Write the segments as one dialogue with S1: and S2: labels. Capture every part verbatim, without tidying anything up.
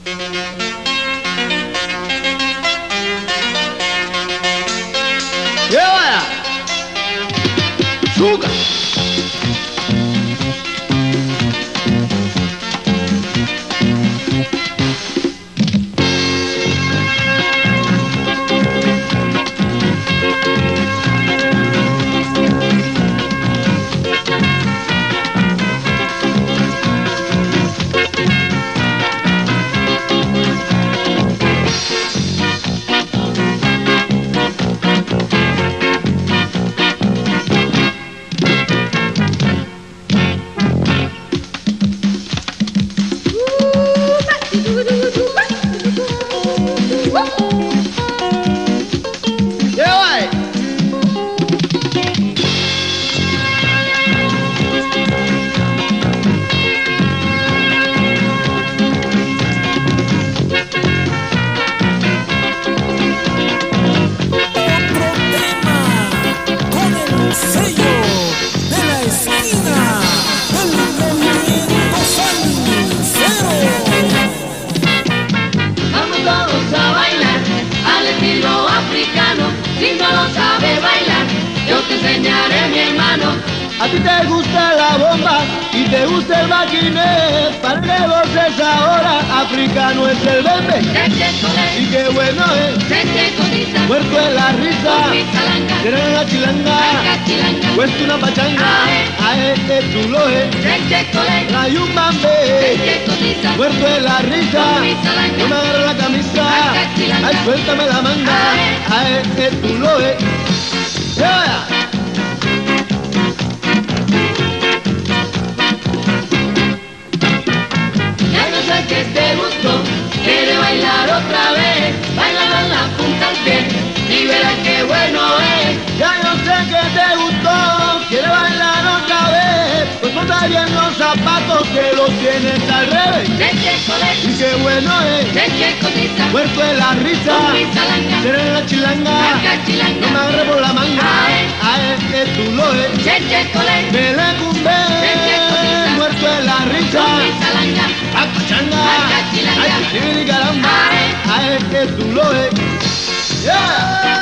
S1: Lleva Zuka. A ti te gusta la bomba y te gusta el maquiné, para que goces ahora, africano es el bembe. Y qué bueno es, muerto en la risa, tiene la chilanga, puesto una pachanga, a este chulo es, la yumbambe, muerto en la risa, no me agarra la camisa, ay suéltame la manga, a este chulo es. Yeah.
S2: Que te gustó, quiere bailar otra vez, bailalo en la punta del pie y verás qué bueno es.
S1: Ya yo sé que te gustó, quiere bailar otra vez, pues ponte bien los zapatos que los tienes al revés. Y qué bueno es, muerto de la risa, seré la chilanga, no me agarre por la manga, a este tú lo es, me le cumbé, muerto de la risa, a pachanga, ay caramba, a este tú lo es. Yeah.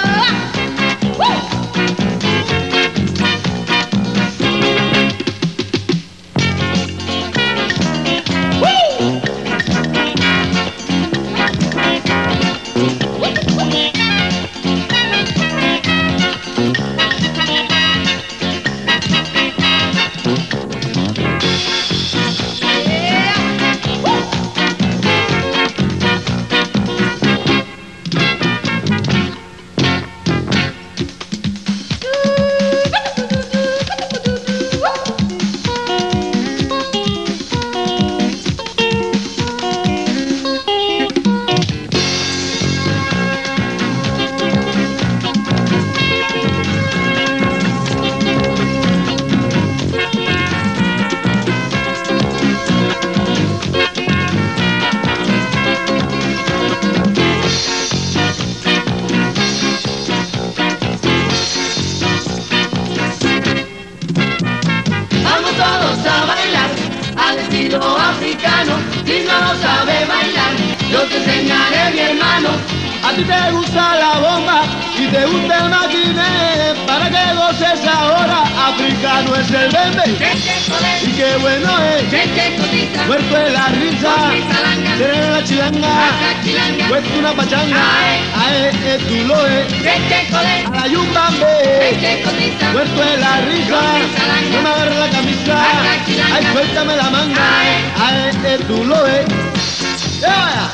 S2: Africano, si no lo sabe bailar, yo te enseñaré, mi hermano.
S1: A ti te gusta la bomba y te gusta el maquiné, para que goces ahora, africano es el bembe. Y qué bueno es, muerto de la risa, seré la chilanga, puesto una pachanga, a este tú lo es, a la yumbambe, muerto de la risa, no me agarre la camisa, ay suéltame la manga, a este tú lo es. Yeah.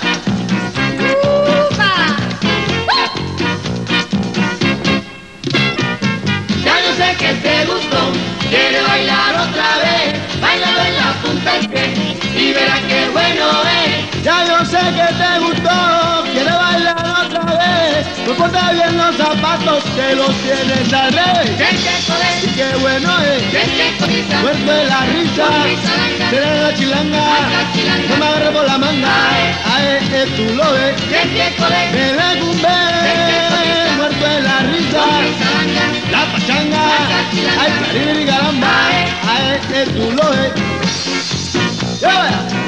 S2: Que te gustó, quiere bailar otra vez, bailalo en la punta del pie y verás qué bueno es.
S1: Ya yo sé que te gustó, quiere bailar otra vez, no ponte bien los zapatos que los tienes al revés. Y qué bueno es, muerto de la risa, seré la chilanga, no me agarre por la manga, a este tú lo ves, me le cumbé, muerto de la risa, la pachanga, ay caramba, a este tú lo ves. Yeah.